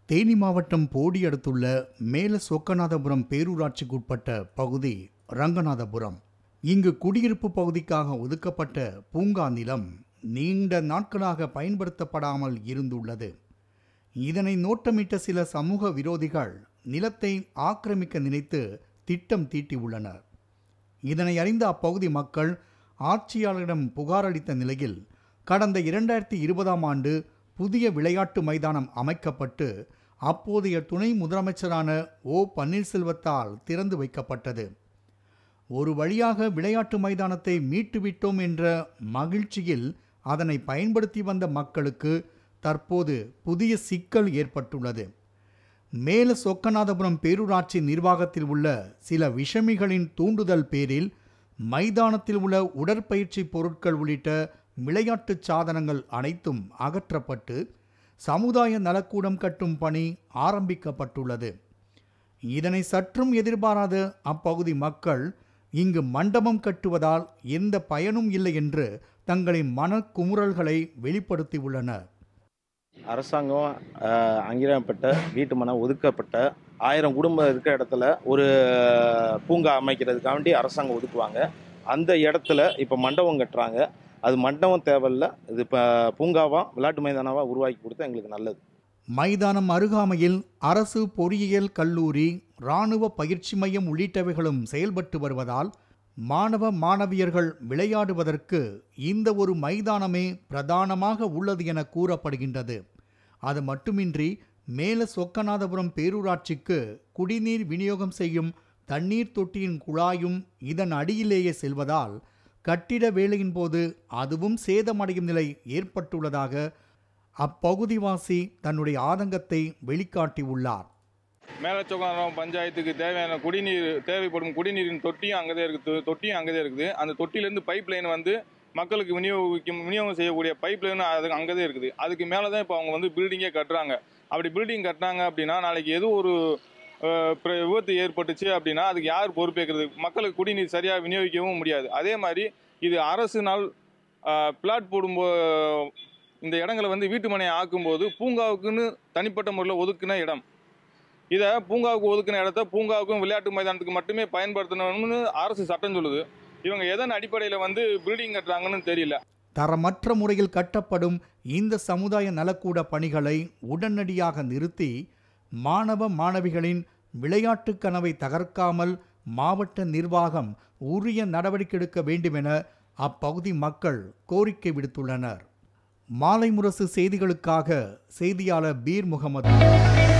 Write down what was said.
தேனி மாவட்டம் போடி அடுத்துள்ள மேல சொக்கநாதபுரம் பேரூராட்சிக்குட்பட்ட பகுதி ரங்கநாதபுரம். இங்கு குடியிருப்பு பகுதிக்காக ஒதுக்கப்பட்ட பூங்கா நிலம் நீண்ட நாட்களாக பயன்படுத்தப்படாமல் இருந்துள்ளது. இதனை நோட்டமிட்ட சில சமூக விரோதிகள் நிலத்தை ஆக்கிரமிக்க நினைத்து திட்டம் தீட்டியுள்ளனர். இதனை அறிந்த அப்பகுதி மக்கள் ஆட்சியாளரிடம் புகார் அளித்த நிலையில் கடந்த 2020ஆம் ஆண்டு புதிய விளையாட்டு மைதானம் அமைக்கப்பட்டு அப்போதைய துணை முதலமைச்சரான ஓ பன்னீர்செல்வத்தால் திறந்து வைக்கப்பட்டது. ஒரு வழியாக விளையாட்டு மைதானத்தை மீட்டுவிட்டோம் என்ற மகிழ்ச்சியில் அதனை பயன்படுத்தி வந்த மக்களுக்கு தற்போது புதிய சிக்கல் ஏற்பட்டுள்ளது. மேல சொக்கநாதபுரம் பேரூராட்சி நிர்வாகத்தில் உள்ள சில விஷமிகளின் தூண்டுதல் பேரில் மைதானத்தில் உள்ள உடற்பயிற்சி பொருட்கள் உள்ளிட்ட விளையாட்டு சாதனங்கள் அனைத்தும் அகற்றப்பட்டு சமுதாய நலக்கூடம் கட்டும் பணி ஆரம்பிக்கப்பட்டுள்ளது. இதனை சற்றும் எதிர்பாராத அப்பகுதி மக்கள் இங்கு மண்டபம் கட்டுவதால் எந்த பயனும் இல்லை என்று தங்களின் மனக்குமுறல்களை வெளிப்படுத்தியுள்ளனர். அரசாங்கம் அங்கீகரிக்கப்பட்ட வீட்டு மனம் ஒதுக்கப்பட்ட 1000 குடும்பம் இருக்கிற இடத்துல ஒரு பூங்கா அமைக்கிறதுக்காண்டி அரசாங்கம் ஒதுக்குவாங்க. அந்த இடத்துல இப்போ மண்டபம் கட்டுறாங்க. அது மண்டபம் தேவையில்ல, இது இப்போ பூங்காவா விளையாட்டு மைதானவா உருவாக்கி கொடுத்தா எங்களுக்கு நல்லது. மைதானம் அருகாமையில் அரசு பொறியியல் கல்லூரி, இராணுவ பயிற்சி மையம் உள்ளிட்டவைகளும் செயல்பட்டு வருவதால் மாணவ மாணவியர்கள் விளையாடுவதற்கு இந்த ஒரு மைதானமே பிரதானமாக உள்ளது என கூறப்படுகின்றது. அது மட்டுமின்றி மேல சொக்கநாதபுரம் பேரூராட்சிக்கு குடிநீர் விநியோகம் செய்யும் தண்ணீர் தொட்டியின் குழாயும் இதன் அடியிலேயே செல்வதால் கட்டிட வேலையின் போது அதுவும் சேதமடையும் நிலை ஏற்பட்டுள்ளதாக அப்பகுதிவாசி தன்னுடைய ஆதங்கத்தை வெளிக்காட்டியுள்ளார். மேல சொக்கநாதபுரம் பஞ்சாயத்துக்கு தேவையான தேவைப்படும் குடிநீரின் தொட்டியும் அங்கதே இருக்குது. அந்த தொட்டியிலேருந்து பைப் லைன் வந்து மக்களுக்கு விநியோகம் செய்யக்கூடிய பைப் லைன் அது அங்கதே இருக்குது. அதுக்கு மேலே தான் இப்போ அவங்க வந்து பில்டிங்கே கட்டுறாங்க. அப்படி பில்டிங் கட்டினாங்க அப்படின்னா நாளைக்கு எதுவும் ஒரு விபத்து ஏற்பட்டுச்சு அப்படின்னா அதுக்கு யார் பொறுப்பேற்கிறது? மக்களுக்கு குடிநீர் சரியாக விநியோகிக்கவும் முடியாது. அதே மாதிரி இது அரசுனால் பிளாட் போடும்போது இந்த இடங்களை வந்து வீட்டு மனையை ஆக்கும்போது பூங்காவுக்குன்னு தனிப்பட்ட முறையில் ஒதுக்கின இடம், இதை பூங்காவுக்கு ஒதுக்கின இடத்த பூங்காவுக்கும் விளையாட்டு மைதானத்துக்கு மட்டுமே பயன்படுத்தணும்னு அரசு சட்டம் சொல்லுது. இவங்க எதன் அடிப்படையில் வந்து பில்டிங் கட்டுறாங்கன்னு தெரியல. தரமற்ற முறையில் கட்டப்படும் இந்த சமுதாய நலக்கூட பணிகளை உடனடியாக நிறுத்தி மாணவ மாணவிகளின் விளையாட்டு கனவை தகர்க்காமல் மாவட்ட நிர்வாகம் உரிய நடவடிக்கை எடுக்க வேண்டும் என அப்பகுதி மக்கள் கோரிக்கை விடுத்துள்ளனர். மாலைமுரசு செய்திகளுக்காக செய்தியாளர் பீர் முகமது.